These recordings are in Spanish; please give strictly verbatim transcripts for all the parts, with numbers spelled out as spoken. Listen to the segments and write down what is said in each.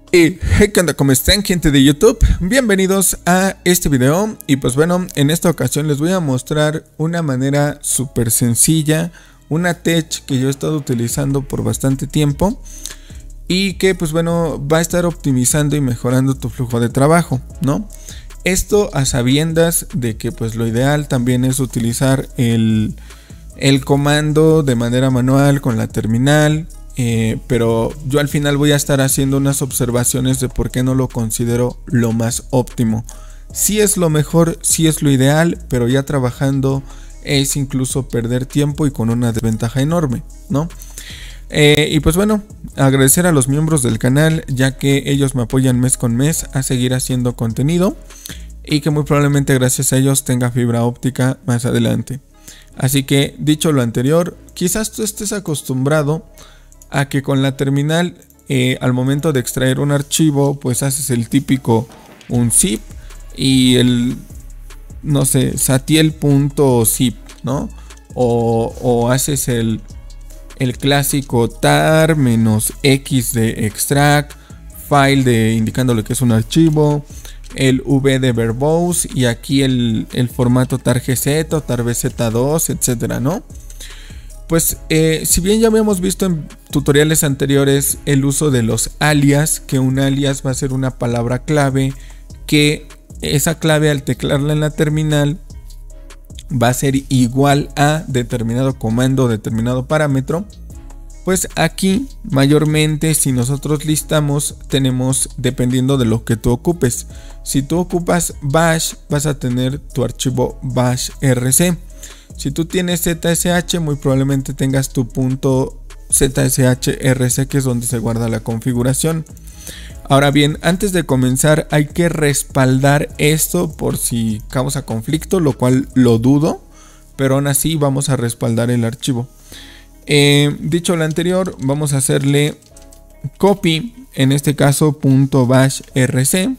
Y hey, ¿qué onda? ¿Cómo están, gente de YouTube? Bienvenidos a este video. Y pues bueno, en esta ocasión les voy a mostrar una manera súper sencilla, una tech que yo he estado utilizando por bastante tiempo y que pues bueno, va a estar optimizando y mejorando tu flujo de trabajo, ¿no? Esto a sabiendas de que pues lo ideal también es utilizar el, el comando de manera manual con la terminal. Eh, pero yo al final voy a estar haciendo unas observaciones de por qué no lo considero lo más óptimo. Sí es lo mejor, sí es lo ideal, pero ya trabajando es incluso perder tiempo y con una desventaja enorme, ¿no? Eh, y pues bueno, agradecer a los miembros del canal, ya que ellos me apoyan mes con mes a seguir haciendo contenido y que muy probablemente gracias a ellos tenga fibra óptica más adelante. Así que dicho lo anterior, quizás tú estés acostumbrado a que con la terminal eh, al momento de extraer un archivo pues haces el típico un zip y el no sé satiel.zip, ¿no? O, o haces el, el clásico tar menos x de extract file de indicándole que es un archivo, el v de verbose y aquí el, el formato targz o tarbz dos, etcétera, ¿no? Pues eh, si bien ya habíamos visto en tutoriales anteriores el uso de los alias, que un alias va a ser una palabra clave, que esa clave al teclarla en la terminal va a ser igual a determinado comando o determinado parámetro, pues aquí mayormente si nosotros listamos tenemos dependiendo de lo que tú ocupes. Si tú ocupas bash vas a tener tu archivo bash rc. Si tú tienes Z S H, muy probablemente tengas tu punto zshrc, que es donde se guarda la configuración. Ahora bien, antes de comenzar hay que respaldar esto por si causa conflicto, lo cual lo dudo, pero aún así vamos a respaldar el archivo. Eh, dicho lo anterior, vamos a hacerle copy, en este caso punto bash rc,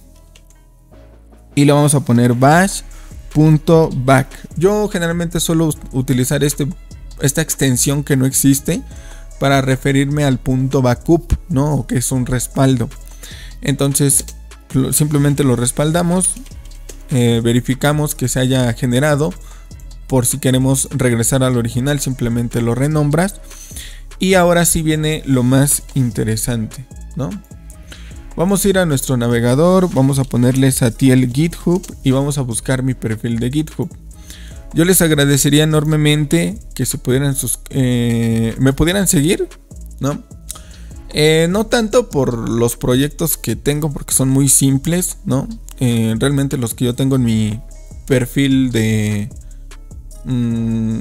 y le vamos a poner bash punto back. Yo generalmente suelo utilizar este, esta extensión que no existe para referirme al punto backup, ¿no? Que es un respaldo. Entonces simplemente lo respaldamos, eh, verificamos que se haya generado. Por si queremos regresar al original, simplemente lo renombras. Y ahora sí viene lo más interesante, ¿no? Vamos a ir a nuestro navegador, vamos a ponerle Satiel GitHub y vamos a buscar mi perfil de GitHub. Yo les agradecería enormemente que se pudieran sus, eh, me pudieran seguir, ¿no? Eh, no tanto por los proyectos que tengo porque son muy simples, ¿no? Eh, realmente los que yo tengo en mi perfil de... Mmm,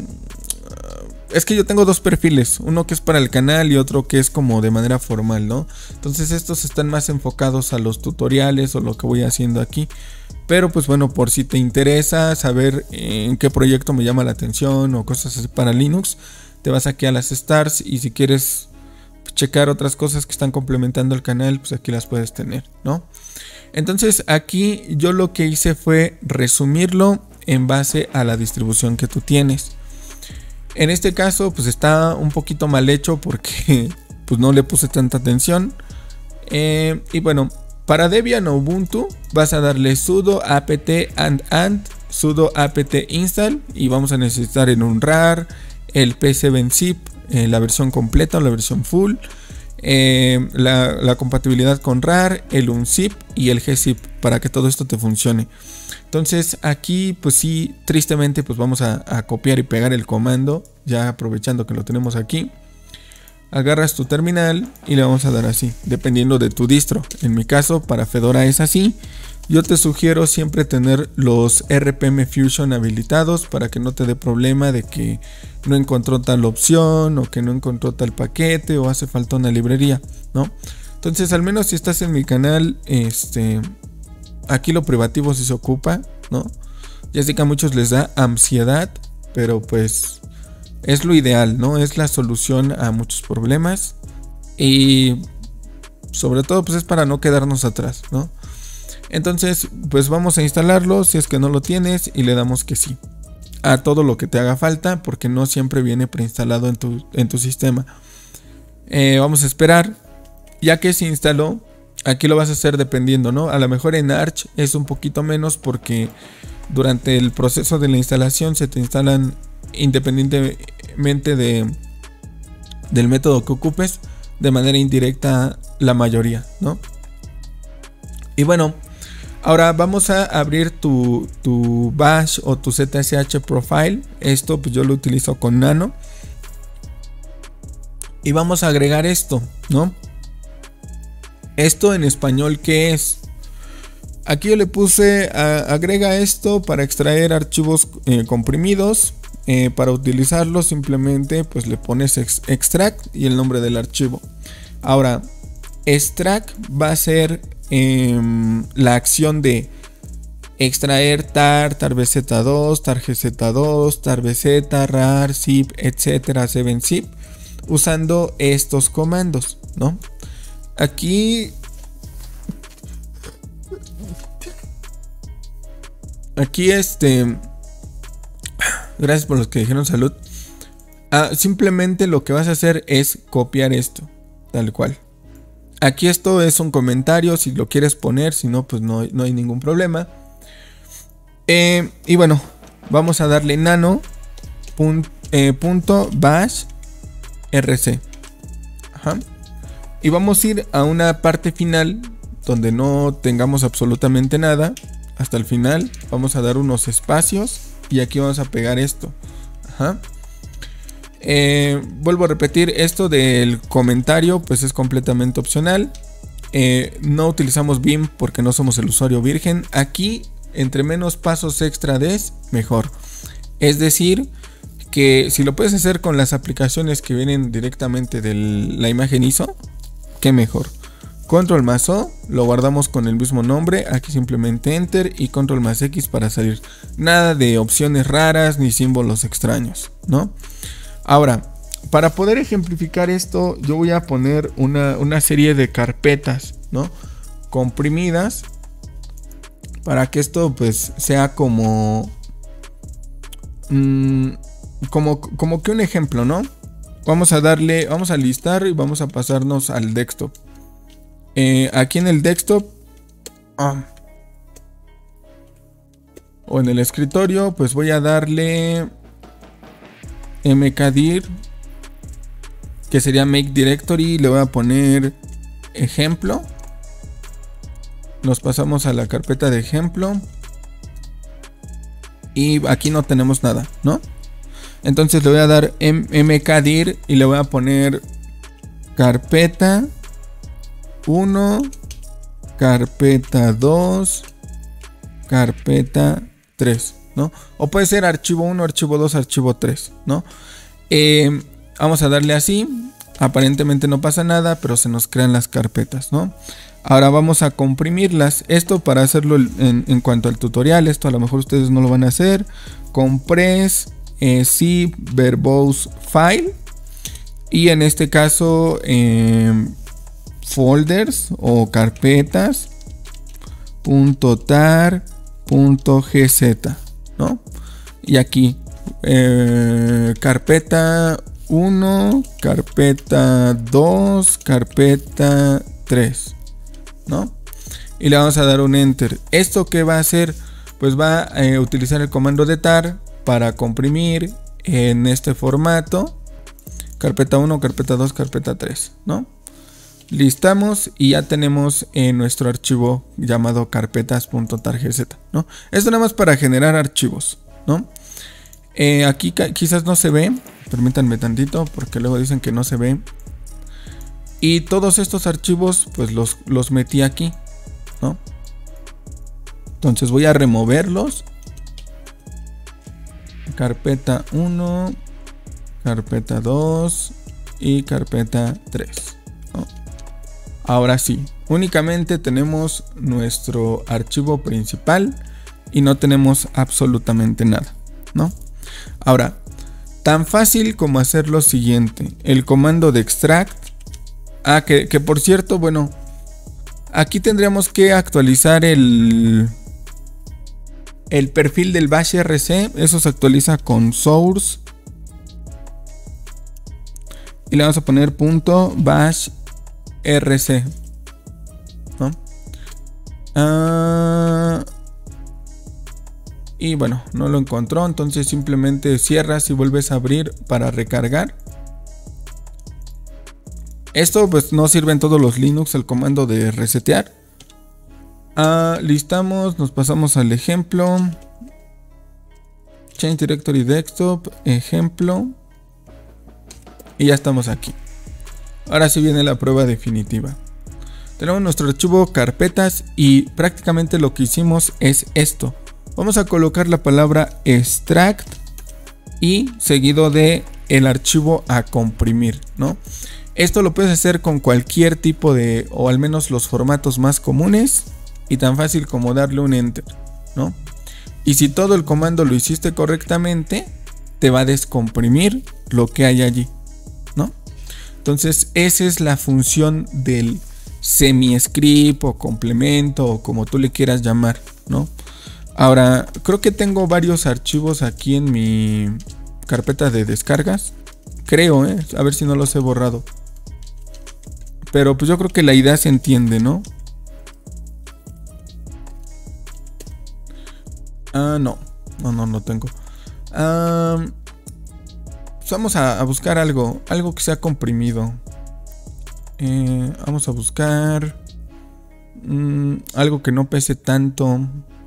es que yo tengo dos perfiles, uno que es para el canal y otro que es como de manera formal, ¿no? Entonces estos están más enfocados a los tutoriales o lo que voy haciendo aquí. Pero pues bueno, por si te interesa saber en qué proyecto me llama la atención o cosas así para Linux, te vas aquí a las stars y si quieres checar otras cosas que están complementando el canal, pues aquí las puedes tener, ¿no? Entonces aquí yo lo que hice fue resumirlo en base a la distribución que tú tienes. En este caso pues está un poquito mal hecho porque pues no le puse tanta atención. Eh, y bueno, para Debian o Ubuntu vas a darle sudo apt and and sudo apt install y vamos a necesitar en un rar el p siete zip, eh, la versión completa o la versión full, eh, la, la compatibilidad con rar, el unzip y el gzip para que todo esto te funcione. Entonces aquí pues sí, tristemente pues vamos a, a copiar y pegar el comando, ya aprovechando que lo tenemos aquí. Agarras tu terminal y le vamos a dar así, dependiendo de tu distro. En mi caso para Fedora es así. Yo te sugiero siempre tener los R P M Fusion habilitados para que no te dé problema de que no encontró tal opción o que no encontró tal paquete o hace falta una librería, ¿no? Entonces al menos si estás en mi canal, este... aquí lo privativo sí se ocupa, ¿no? Ya sé que a muchos les da ansiedad, pero pues es lo ideal, ¿no? Es la solución a muchos problemas y sobre todo pues es para no quedarnos atrás, ¿no? Entonces pues vamos a instalarlo si es que no lo tienes y le damos que sí a todo lo que te haga falta porque no siempre viene preinstalado en tu, en tu sistema. Eh, vamos a esperar. Ya que se instaló, aquí lo vas a hacer dependiendo, ¿no? A lo mejor en Arch es un poquito menos porque durante el proceso de la instalación se te instalan independientemente de, del método que ocupes, de manera indirecta la mayoría, ¿no? Y bueno, ahora vamos a abrir tu, tu bash o tu Z S H profile. Esto pues yo lo utilizo con Nano. Y vamos a agregar esto, ¿no? Esto en español, ¿qué es? Aquí yo le puse a, agrega esto para extraer archivos eh, comprimidos. Eh, para utilizarlo simplemente pues le pones ex, extract y el nombre del archivo. Ahora, extract va a ser eh, la acción de extraer tar, tar B Z dos, tar G Z dos, tar B Z, rar, zip, etcétera, siete zip, usando estos comandos, ¿no? Aquí aquí este gracias por los que dijeron salud. Ah, simplemente lo que vas a hacer es copiar esto, tal cual. Aquí esto es un comentario, si lo quieres poner, si no, pues no, no hay ningún problema. Eh, y bueno, vamos a darle nano punto, eh, punto bash rc. Ajá. Y vamos a ir a una parte final donde no tengamos absolutamente nada. Hasta el final vamos a dar unos espacios. Y aquí vamos a pegar esto. Ajá. Eh, vuelvo a repetir, esto del comentario pues es completamente opcional. Eh, no utilizamos Vim porque no somos el usuario virgen. Aquí, entre menos pasos extra des, mejor. Es decir, que si lo puedes hacer con las aplicaciones que vienen directamente de la imagen I S O, qué mejor. Control más O, lo guardamos con el mismo nombre, aquí simplemente Enter y Control más X para salir. Nada de opciones raras ni símbolos extraños, ¿no? Ahora, para poder ejemplificar esto, yo voy a poner una, una serie de carpetas, ¿no? Comprimidas, para que esto pues sea como, mmm, como, como que un ejemplo, ¿no? Vamos a darle, vamos a listar y vamos a pasarnos al desktop. Eh, aquí en el desktop ah, o en el escritorio pues voy a darle mkdir, que sería make directory. Le voy a poner ejemplo. Nos pasamos a la carpeta de ejemplo y aquí no tenemos nada, ¿no? Entonces le voy a dar mkdir y le voy a poner carpeta uno, carpeta dos, carpeta tres, ¿no? O puede ser archivo uno, archivo dos, archivo tres, ¿no? Eh, vamos a darle así. Aparentemente no pasa nada, pero se nos crean las carpetas, ¿no? Ahora vamos a comprimirlas. Esto para hacerlo en, en cuanto al tutorial. Esto a lo mejor ustedes no lo van a hacer. Compress eh, zip verbose file. Y en este caso eh, folders o carpetas punto tar punto gz, ¿no? Y aquí eh, carpeta uno, carpeta dos, carpeta tres, ¿no? Y le vamos a dar un enter. ¿Esto qué va a hacer? Pues va a eh, utilizar el comando de tar para comprimir en este formato carpeta uno, carpeta dos, carpeta tres, ¿no? Listamos y ya tenemos en nuestro archivo llamado carpetas.targz, ¿no? Esto nada más para generar archivos, ¿no? Eh, aquí quizás no se ve, permítanme tantito porque luego dicen que no se ve. Y todos estos archivos pues los, los metí aquí, ¿no? Entonces voy a removerlos. Carpeta uno, carpeta dos y carpeta tres, ¿no? Ahora sí, únicamente tenemos nuestro archivo principal y no tenemos absolutamente nada, ¿no? Ahora, tan fácil como hacer lo siguiente, el comando de extract. Ah, que, que por cierto, bueno, aquí tendríamos que actualizar el, el perfil del bash rc. Eso se actualiza con source. Y le vamos a poner punto bash rc. Ah, y bueno, no lo encontró, entonces simplemente cierras y vuelves a abrir para recargar. Esto pues no sirve en todos los Linux el comando de resetear. Ah, listamos, nos pasamos al ejemplo. Change Directory Desktop, ejemplo. Y ya estamos aquí. Ahora sí viene la prueba definitiva. Tenemos nuestro archivo carpetas y prácticamente lo que hicimos es esto. Vamos a colocar la palabra extract y seguido de el archivo a comprimir, ¿no? Esto lo puedes hacer con cualquier tipo de, o al menos los formatos más comunes, y tan fácil como darle un enter, ¿no? Y si todo el comando lo hiciste correctamente, te va a descomprimir lo que hay allí, ¿no? Entonces esa es la función del semi-script o complemento o como tú le quieras llamar, ¿no? Ahora, creo que tengo varios archivos aquí en mi carpeta de descargas. Creo, ¿eh? A ver si no los he borrado. Pero pues yo creo que la idea se entiende, ¿no? Ah, no. No, no, no tengo. Ah, pues vamos a, a buscar algo. Algo que sea comprimido. Eh, vamos a buscar mmm, algo que no pese tanto.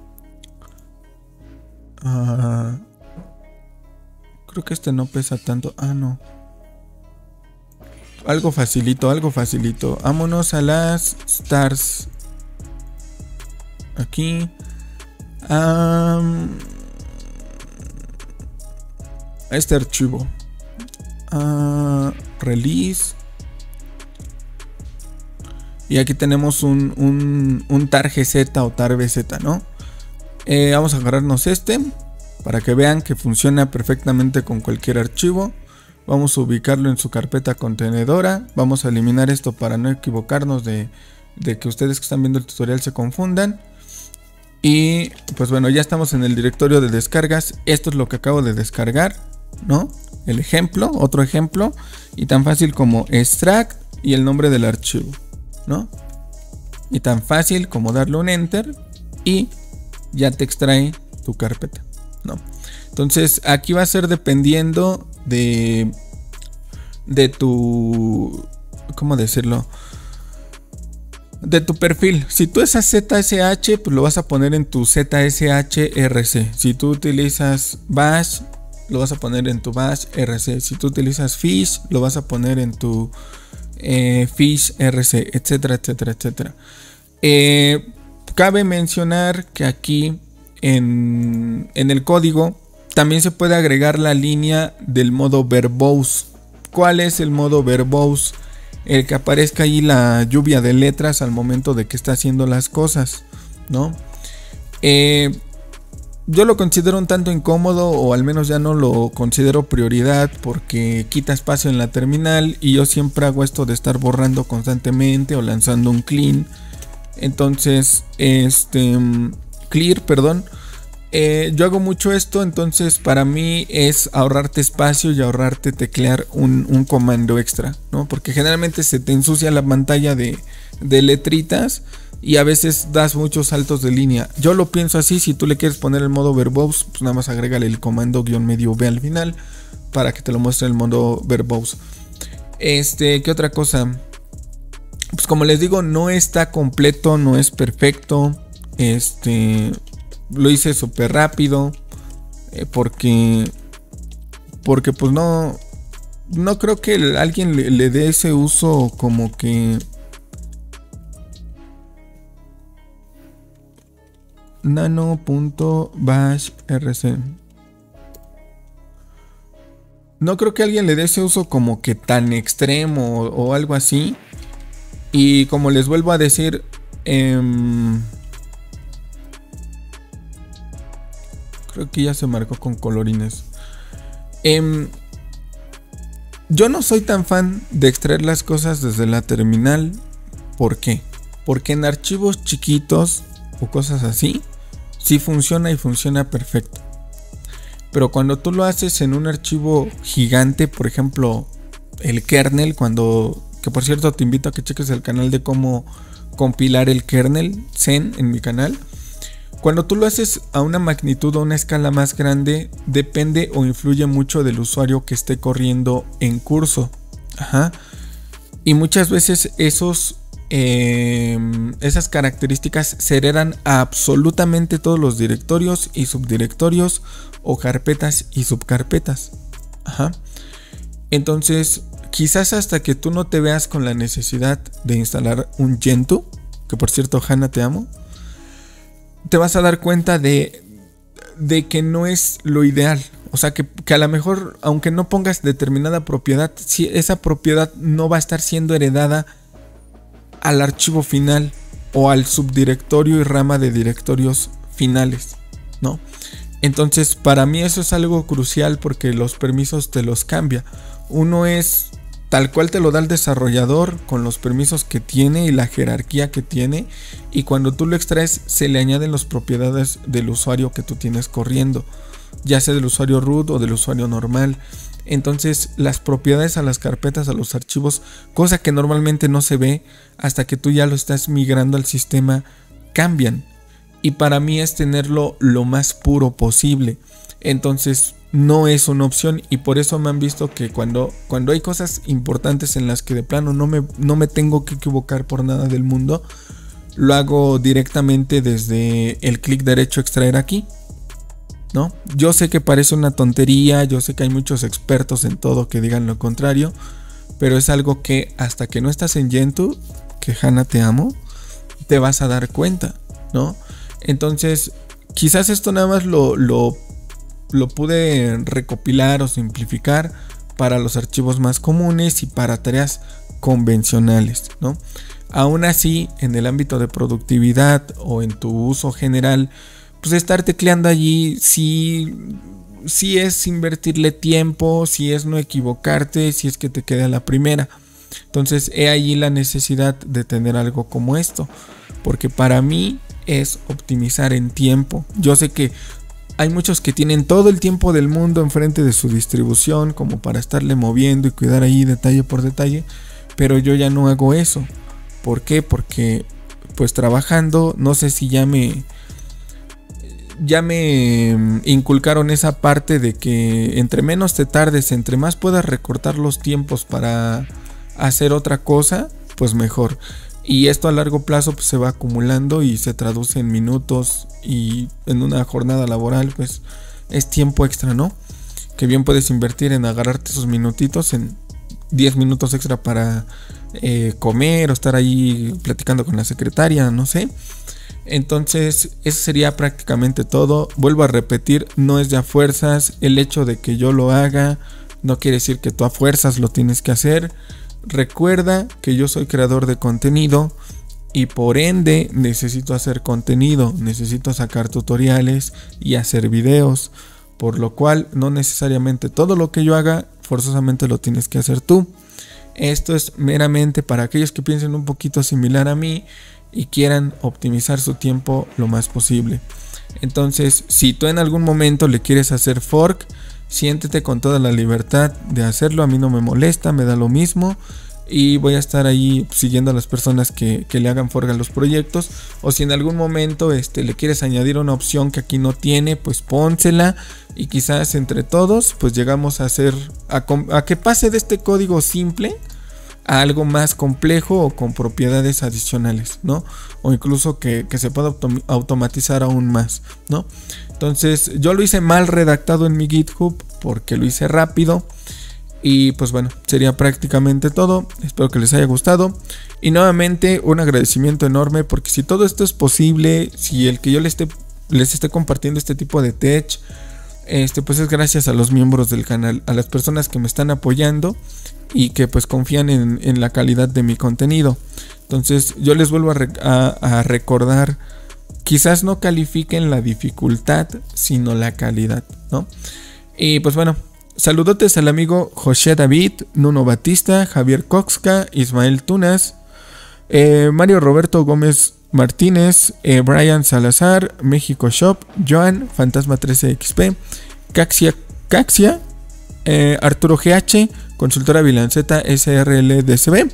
Uh, creo que este no pesa tanto. Ah, no. Algo facilito, algo facilito. Vámonos a las stars. Aquí. Um, este archivo. Uh, release. Y aquí tenemos un, un, un tar gz o tar bz, ¿no? Eh, vamos a agarrarnos este para que vean que funciona perfectamente con cualquier archivo. Vamos a ubicarlo en su carpeta contenedora. Vamos a eliminar esto para no equivocarnos de, de que ustedes que están viendo el tutorial se confundan. Y pues bueno, ya estamos en el directorio de descargas. Esto es lo que acabo de descargar, ¿no? El ejemplo, otro ejemplo. Y tan fácil como extract y el nombre del archivo, ¿no? Y tan fácil como darle un enter y ya te extrae tu carpeta, ¿no? Entonces aquí va a ser dependiendo de de tu, ¿cómo decirlo? De tu perfil. Si tú usas Z S H, pues lo vas a poner en tu Z S H R C. Si tú utilizas Bash, lo vas a poner en tu Bash R C. Si tú utilizas Fish, lo vas a poner en tu eh, Fish R C, etcétera, etcétera, etcétera. Eh, Cabe mencionar que aquí en, en el código también se puede agregar la línea del modo verbose. ¿Cuál es el modo verbose? El que aparezca ahí la lluvia de letras al momento de que está haciendo las cosas, ¿no? Eh, yo lo considero un tanto incómodo, o al menos ya no lo considero prioridad, porque quita espacio en la terminal y yo siempre hago esto de estar borrando constantemente o lanzando un clean. Entonces, este clear, perdón. Eh, yo hago mucho esto, entonces para mí es ahorrarte espacio y ahorrarte teclear un, un comando extra, ¿no? Porque generalmente se te ensucia la pantalla de, de letritas y a veces das muchos saltos de línea. Yo lo pienso así: si tú le quieres poner el modo verbose, pues nada más agrégale el comando guión medio B al final para que te lo muestre el modo verbose. Este, ¿qué otra cosa? Pues como les digo, no está completo, no es perfecto. Este, lo hice súper rápido eh, porque porque pues no no creo que alguien le, le dé ese uso como que nano.bashrc. No creo que alguien le dé ese uso como que tan extremo o, o algo así. Y como les vuelvo a decir, eh, creo que ya se marcó con colorines. Eh, yo no soy tan fan de extraer las cosas desde la terminal. ¿Por qué? Porque en archivos chiquitos o cosas así, sí funciona y funciona perfecto. Pero cuando tú lo haces en un archivo gigante, por ejemplo, el kernel, cuando... que por cierto te invito a que cheques el canal de cómo, compilar el kernel Zen en mi canal. Cuando tú lo haces a una magnitud o una escala más grande, depende o influye mucho del usuario que esté corriendo en curso. Ajá. Y muchas veces esos, eh, esas características se heredan a absolutamente todos los directorios y subdirectorios o carpetas y subcarpetas. Ajá. Entonces, quizás hasta que tú no te veas con la necesidad de instalar un Gentoo, que por cierto, Hanna, te amo, te vas a dar cuenta de, de que no es lo ideal. O sea, que, que a lo mejor, aunque no pongas determinada propiedad, si esa propiedad no va a estar siendo heredada al archivo final o al subdirectorio y rama de directorios finales, ¿no? Entonces, para mí eso es algo crucial porque los permisos te los cambia. Uno es tal cual te lo da el desarrollador con los permisos que tiene y la jerarquía que tiene, y cuando tú lo extraes se le añaden las propiedades del usuario que tú tienes corriendo, ya sea del usuario root o del usuario normal. Entonces las propiedades a las carpetas, a los archivos, cosa que normalmente no se ve hasta que tú ya lo estás migrando al sistema, cambian, y para mí es tenerlo lo más puro posible. Entonces no es una opción, y por eso me han visto que cuando, cuando hay cosas importantes en las que de plano no me, no me tengo que equivocar por nada del mundo, lo hago directamente desde el clic derecho extraer aquí, ¿no? Yo sé que parece una tontería, yo sé que hay muchos expertos en todo que digan lo contrario, pero es algo que hasta que no estás en Gentoo, que Hanna te amo, te vas a dar cuenta, ¿no? Entonces quizás esto nada más lo... lo lo pude recopilar o simplificar para los archivos más comunes y para tareas convencionales, ¿no? Aún así, en el ámbito de productividad o en tu uso general, pues estar tecleando allí sí, sí es invertirle tiempo, sí es no equivocarte, si es que te queda la primera. Entonces he allí la necesidad de tener algo como esto, porque para mí es optimizar en tiempo. Yo sé que hay muchos que tienen todo el tiempo del mundo enfrente de su distribución como para estarle moviendo y cuidar ahí detalle por detalle, pero yo ya no hago eso. ¿Por qué? Porque pues trabajando, no sé si ya me ya me inculcaron esa parte de que entre menos te tardes, entre más puedas recortar los tiempos para hacer otra cosa, pues mejor. Y esto a largo plazo pues se va acumulando y se traduce en minutos, y en una jornada laboral pues es tiempo extra, ¿no? Que bien puedes invertir en agarrarte esos minutitos, en diez minutos extra para eh, comer o estar ahí platicando con la secretaria, no sé. Entonces eso sería prácticamente todo. Vuelvo a repetir, no es de a fuerzas. El hecho de que yo lo haga no quiere decir que tú a fuerzas lo tienes que hacer. Recuerda que yo soy creador de contenido y por ende necesito hacer contenido, necesito sacar tutoriales y hacer videos, por lo cual no necesariamente todo lo que yo haga forzosamente lo tienes que hacer tú. Esto es meramente para aquellos que piensen un poquito similar a mí y quieran optimizar su tiempo lo más posible. Entonces, si tú en algún momento le quieres hacer fork, siéntete con toda la libertad de hacerlo. A mí no me molesta, me da lo mismo, y voy a estar ahí siguiendo a las personas que, que le hagan fork a los proyectos. O si en algún momento este, le quieres añadir una opción que aquí no tiene, pues pónsela, y quizás entre todos pues llegamos a hacer a, a que pase de este código simple a algo más complejo o con propiedades adicionales, ¿no? O incluso que, que se pueda autom automatizar aún más, ¿no? Entonces yo lo hice mal redactado en mi GitHub porque lo hice rápido. Y pues bueno, sería prácticamente todo. Espero que les haya gustado. Y nuevamente un agradecimiento enorme, porque si todo esto es posible, si el que yo les esté, les esté compartiendo este tipo de tech, este, pues es gracias a los miembros del canal, a las personas que me están apoyando y que pues confían en, en la calidad de mi contenido. Entonces yo les vuelvo a, re a, a recordar, quizás no califiquen la dificultad, sino la calidad, ¿no? Y pues bueno, saludotes al amigo José David, Nuno Batista, Javier Coxca, Ismael Tunas, eh, Mario Roberto Gómez Martínez, eh, Brian Salazar, México Shop, Joan, Fantasma trece X P, Caxia, Caxia eh, Arturo G H, Consultora Bilanceta S R L D C B,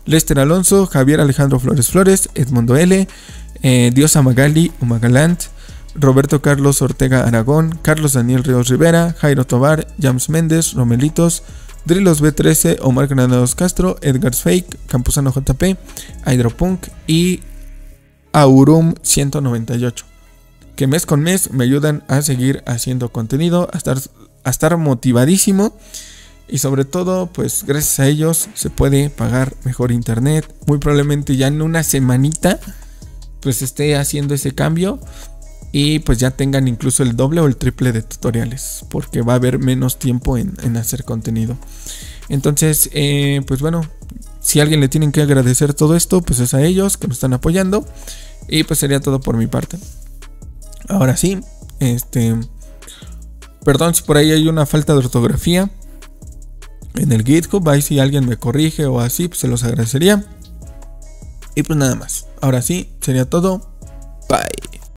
Lester Alonso, Javier Alejandro Flores Flores, Edmundo L, eh, Diosa Magali Umagalant, Roberto Carlos Ortega Aragón, Carlos Daniel Ríos Rivera, Jairo Tobar, James Méndez, Romelitos, Drilos B trece, Omar Granados Castro, Edgar Fake, Campuzano J P, Hydropunk y Aurum ciento noventa y ocho, que mes con mes me ayudan a seguir haciendo contenido, a estar, a estar motivadísimo, y sobre todo pues gracias a ellos se puede pagar mejor internet. Muy probablemente ya en una semanita pues esté haciendo ese cambio y pues ya tengan incluso el doble o el triple de tutoriales, porque va a haber menos tiempo en, en hacer contenido. Entonces eh, pues bueno, si a alguien le tienen que agradecer todo esto, pues es a ellos que nos están apoyando. Y pues sería todo por mi parte. Ahora sí, este perdón si por ahí hay una falta de ortografía en el GitHub, ahí si alguien me corrige o así, pues se los agradecería. Y pues nada más, ahora sí, sería todo.